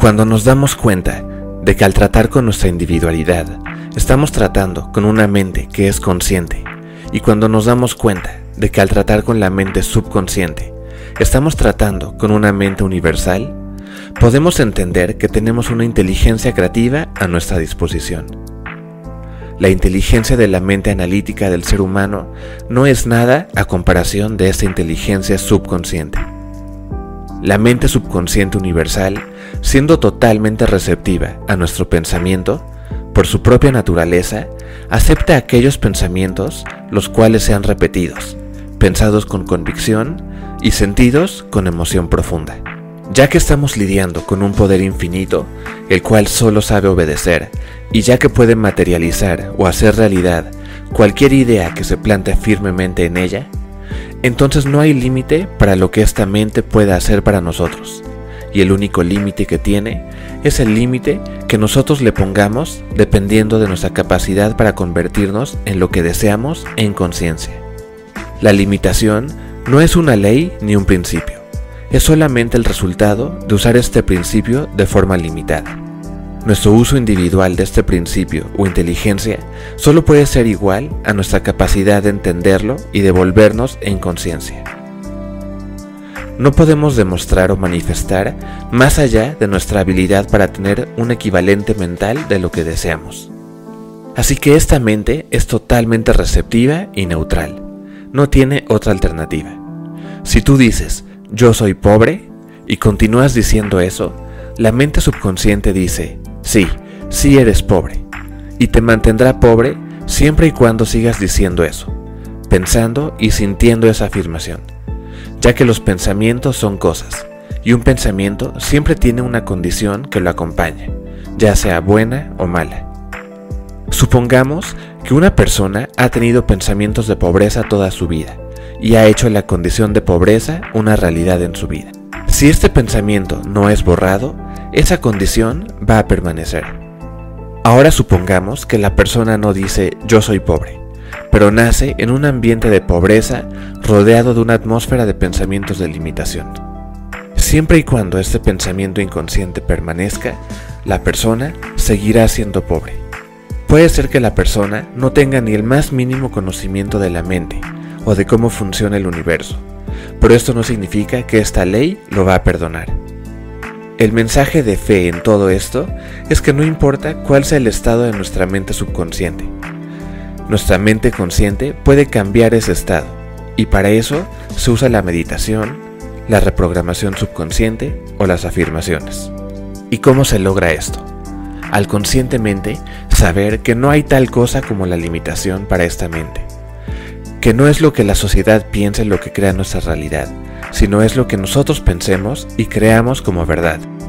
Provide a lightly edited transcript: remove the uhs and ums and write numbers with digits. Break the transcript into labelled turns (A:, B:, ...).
A: Cuando nos damos cuenta de que al tratar con nuestra individualidad, estamos tratando con una mente que es consciente, y cuando nos damos cuenta de que al tratar con la mente subconsciente, estamos tratando con una mente universal, podemos entender que tenemos una inteligencia creativa a nuestra disposición. La inteligencia de la mente analítica del ser humano no es nada a comparación de esta inteligencia subconsciente. La mente subconsciente universal, siendo totalmente receptiva a nuestro pensamiento, por su propia naturaleza, acepta aquellos pensamientos los cuales sean repetidos, pensados con convicción y sentidos con emoción profunda. Ya que estamos lidiando con un poder infinito, el cual solo sabe obedecer, y ya que puede materializar o hacer realidad cualquier idea que se plante firmemente en ella, entonces no hay límite para lo que esta mente pueda hacer para nosotros, y el único límite que tiene es el límite que nosotros le pongamos dependiendo de nuestra capacidad para convertirnos en lo que deseamos en conciencia. La limitación no es una ley ni un principio, es solamente el resultado de usar este principio de forma limitada. Nuestro uso individual de este principio o inteligencia solo puede ser igual a nuestra capacidad de entenderlo y devolvernos en conciencia. No podemos demostrar o manifestar más allá de nuestra habilidad para tener un equivalente mental de lo que deseamos. Así que esta mente es totalmente receptiva y neutral. No tiene otra alternativa. Si tú dices, yo soy pobre, y continúas diciendo eso, la mente subconsciente dice, sí eres pobre, y te mantendrá pobre siempre y cuando sigas diciendo eso, pensando y sintiendo esa afirmación, ya que los pensamientos son cosas, y un pensamiento siempre tiene una condición que lo acompaña, ya sea buena o mala. Supongamos que una persona ha tenido pensamientos de pobreza toda su vida, y ha hecho la condición de pobreza una realidad en su vida. Si este pensamiento no es borrado, esa condición va a permanecer. Ahora supongamos que la persona no dice yo soy pobre, pero nace en un ambiente de pobreza rodeado de una atmósfera de pensamientos de limitación. Siempre y cuando este pensamiento inconsciente permanezca, la persona seguirá siendo pobre. Puede ser que la persona no tenga ni el más mínimo conocimiento de la mente o de cómo funciona el universo, pero esto no significa que esta ley lo va a perdonar. El mensaje de fe en todo esto es que no importa cuál sea el estado de nuestra mente subconsciente, nuestra mente consciente puede cambiar ese estado, y para eso se usa la meditación, la reprogramación subconsciente o las afirmaciones. ¿Y cómo se logra esto? Al conscientemente saber que no hay tal cosa como la limitación para esta mente, que no es lo que la sociedad piensa lo que crea nuestra realidad, sino es lo que nosotros pensemos y creamos como verdad.